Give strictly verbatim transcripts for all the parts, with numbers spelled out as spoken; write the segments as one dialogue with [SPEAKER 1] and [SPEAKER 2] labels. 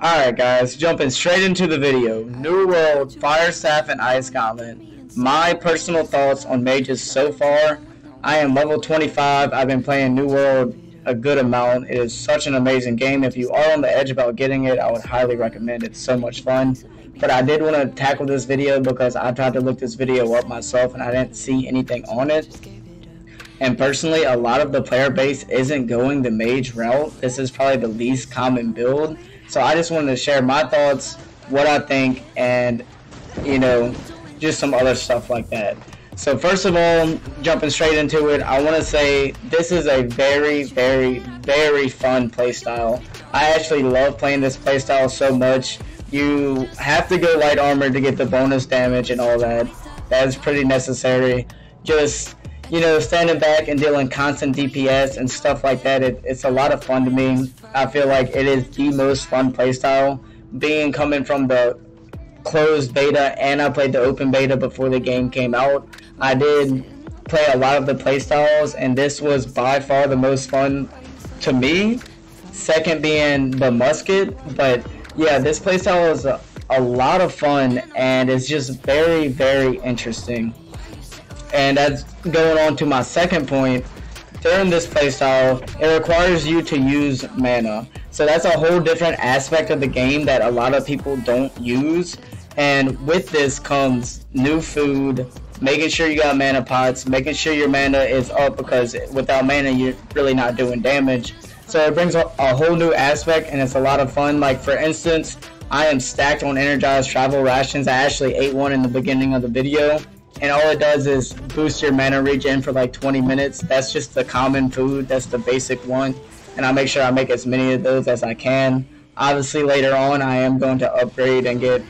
[SPEAKER 1] Alright guys, jumping straight into the video. New World, Fire Staff, and Ice Gauntlet. My personal thoughts on mages so far. I am level twenty-five. I've been playing New World a good amount. It is such an amazing game. If you are on the edge about getting it, I would highly recommend it. It's so much fun. But I did want to tackle this video because I tried to look this video up myself and I didn't see anything on it. And personally, a lot of the player base isn't going the mage route. This is probably the least common build. So I just wanted to share my thoughts, what I think, and, you know, just some other stuff like that. So first of all, jumping straight into it, I want to say this is a very, very, very fun playstyle. I actually love playing this playstyle so much. You have to go light armor to get the bonus damage and all that. That is pretty necessary. Just, you know, standing back and dealing constant D P S and stuff like that, it, it's a lot of fun to me. I feel like it is the most fun playstyle. Being coming from the closed beta, and I played the open beta before the game came out, I did play a lot of the playstyles, and this was by far the most fun to me. Second being the musket, but yeah, this playstyle is a, a lot of fun, and it's just very, very interesting. And that's going on to my second point. During this playstyle, it requires you to use mana. So that's a whole different aspect of the game that a lot of people don't use. And with this comes new food, making sure you got mana pots, making sure your mana is up, because without mana you're really not doing damage. So it brings a, a whole new aspect, and it's a lot of fun. Like for instance, I am stacked on energized travel rations. I actually ate one in the beginning of the video. And all it does is boost your mana regen for like twenty minutes. That's just the common food. That's the basic one. And I make sure I make as many of those as I can. Obviously later on I am going to upgrade and get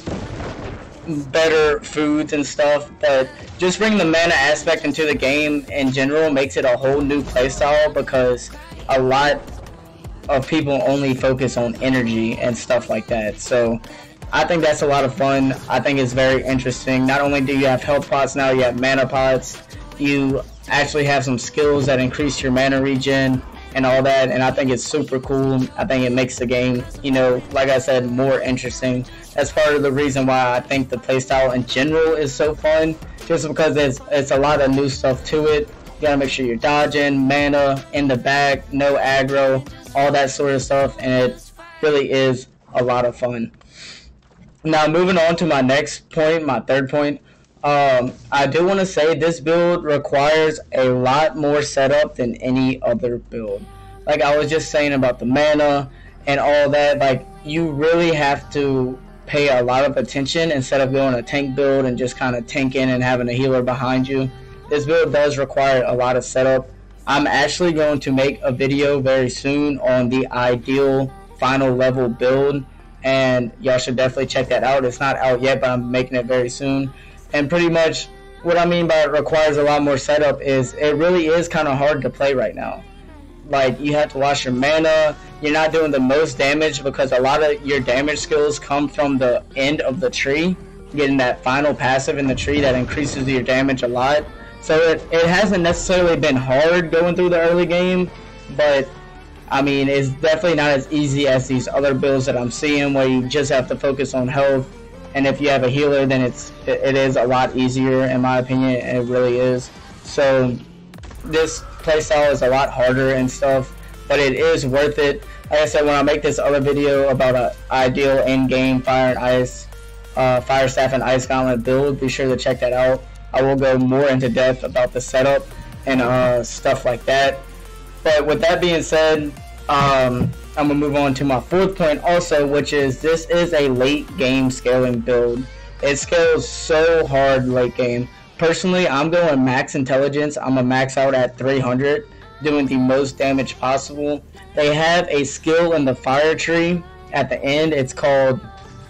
[SPEAKER 1] better foods and stuff. But just bringing the mana aspect into the game in general makes it a whole new playstyle, because a lot of people only focus on energy and stuff like that. So I think that's a lot of fun. I think it's very interesting. Not only do you have health pots now, you have mana pots. You actually have some skills that increase your mana regen and all that, and I think it's super cool. I think it makes the game, you know, like I said, more interesting. That's part of the reason why I think the playstyle in general is so fun, just because it's, it's a lot of new stuff to it. You gotta make sure you're dodging, mana, in the back, no aggro, all that sort of stuff, and it really is a lot of fun. Now moving on to my next point, my third point, um, I do want to say this build requires a lot more setup than any other build. Like I was just saying about the mana and all that, like you really have to pay a lot of attention instead of going a tank build and just kind of tanking and having a healer behind you. This build does require a lot of setup. I'm actually going to make a video very soon on the ideal final level build, and y'all should definitely check that out. It's not out yet, but I'm making it very soon. And pretty much what I mean by it requires a lot more setup is it really is kind of hard to play right now. Like you have to watch your mana. You're not doing the most damage because a lot of your damage skills come from the end of the tree, getting that final passive in the tree that increases your damage a lot. So it, it hasn't necessarily been hard going through the early game, but I mean, it's definitely not as easy as these other builds that I'm seeing, where you just have to focus on health, and if you have a healer, then it's it is a lot easier, in my opinion, and it really is. So this playstyle is a lot harder and stuff, but it is worth it. Like I said, when I make this other video about an ideal in-game fire and ice, uh, fire staff and ice gauntlet build, be sure to check that out. I will go more into depth about the setup and uh, stuff like that. But with that being said, um, I'm going to move on to my fourth point also, which is this is a late game scaling build. It scales so hard late game. Personally, I'm going max intelligence. I'm going to max out at three hundred, doing the most damage possible. They have a skill in the fire tree at the end. It's called,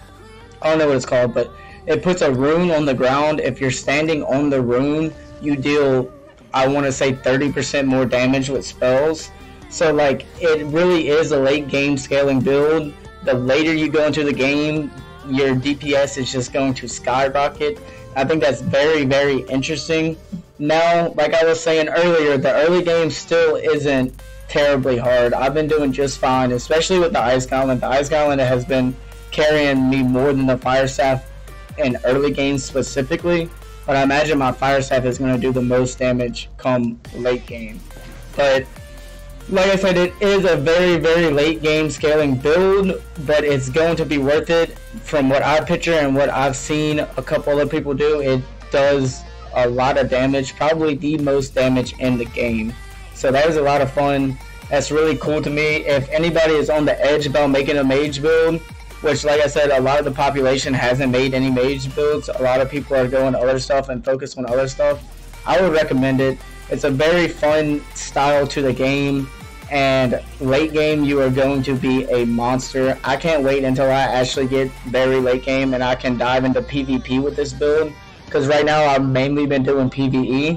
[SPEAKER 1] I don't know what it's called, but it puts a rune on the ground. If you're standing on the rune, you deal, I want to say, thirty percent more damage with spells. So like it really is a late game scaling build. The later you go into the game, your D P S is just going to skyrocket. I think that's very, very interesting. Now, like I was saying earlier, the early game still isn't terribly hard. I've been doing just fine, especially with the Ice Gauntlet. The Ice Gauntlet has been carrying me more than the Fire Staff in early games specifically, but I imagine my Fire Staff is going to do the most damage come late game. But like I said, it is a very, very late game scaling build, but it's going to be worth it. From what I picture and what I've seen a couple other people do, it does a lot of damage, probably the most damage in the game. So that was a lot of fun. That's really cool to me. If anybody is on the edge about making a mage build, which like I said, a lot of the population hasn't made any mage builds, a lot of people are going other stuff and focus on other stuff, I would recommend it. It's a very fun style to the game, and late game you are going to be a monster. I can't wait until I actually get very late game and I can dive into PvP with this build, because right now I've mainly been doing PvE.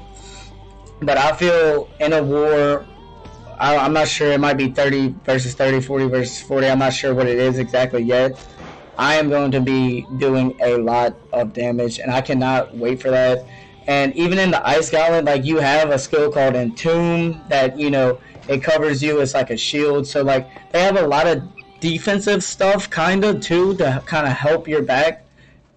[SPEAKER 1] But I feel in a war, I, I'm not sure, it might be thirty versus thirty, forty versus forty, I'm not sure what it is exactly yet. I am going to be doing a lot of damage, and I cannot wait for that. And even in the Ice Gauntlet, like, you have a skill called Entomb that, you know, it covers you as like a shield. So like, they have a lot of defensive stuff kind of too to kind of help your back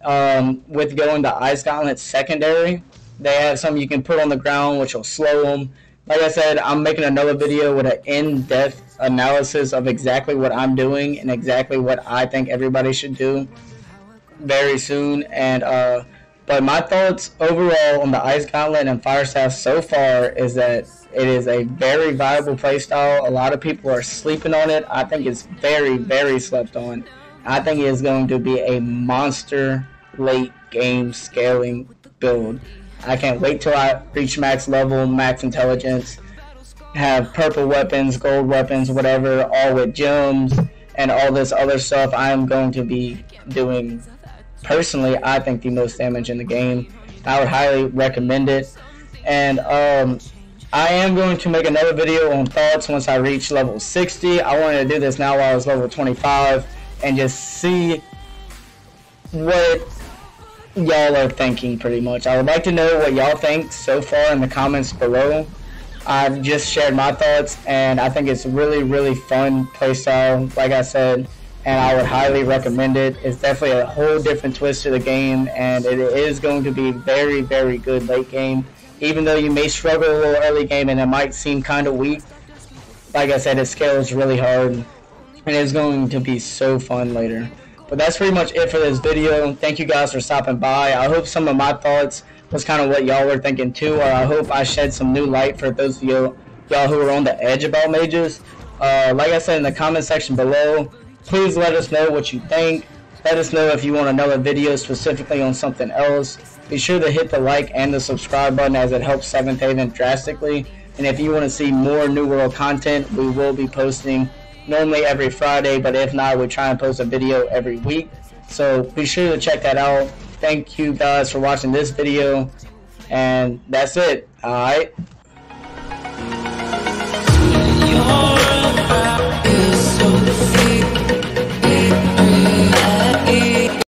[SPEAKER 1] um, with going to Ice Gauntlet secondary. They have some you can put on the ground which will slow them. Like I said, I'm making another video with an in-depth analysis of exactly what I'm doing and exactly what I think everybody should do very soon. And uh, but my thoughts overall on the Ice Gauntlet and Fire Staff so far is that it is a very viable playstyle. A lot of people are sleeping on it. I think it's very, very slept on. I think it is going to be a monster late game scaling build. I can't wait till I reach max level, max intelligence, have purple weapons, gold weapons, whatever, all with gems and all this other stuff. I am going to be doing, personally, I think the most damage in the game. I would highly recommend it. And um, I am going to make another video on thoughts once I reach level sixty. I wanted to do this now while I was level twenty-five and just see what y'all are thinking pretty much. I would like to know what y'all think so far in the comments below. I've just shared my thoughts, and I think it's really, really fun playstyle, like I said, and I would highly recommend it. It's definitely a whole different twist to the game, and it is going to be very, very good late game. Even though you may struggle a little early game and it might seem kind of weak, like I said, it scales really hard, and it's going to be so fun later. But that's pretty much it for this video. Thank you guys for stopping by. I hope some of my thoughts was kind of what y'all were thinking too, or I hope I shed some new light for those of you y'all who are on the edge about mages. Uh, like I said in the comment section below, please let us know what you think. Let us know if you want another video specifically on something else. Be sure to hit the like and the subscribe button, as it helps Seventh Haven drastically. And if you want to see more New World content, we will be posting normally every Friday, but if not, we try and post a video every week. So be sure to check that out. Thank you guys for watching this video, and that's it. Alright.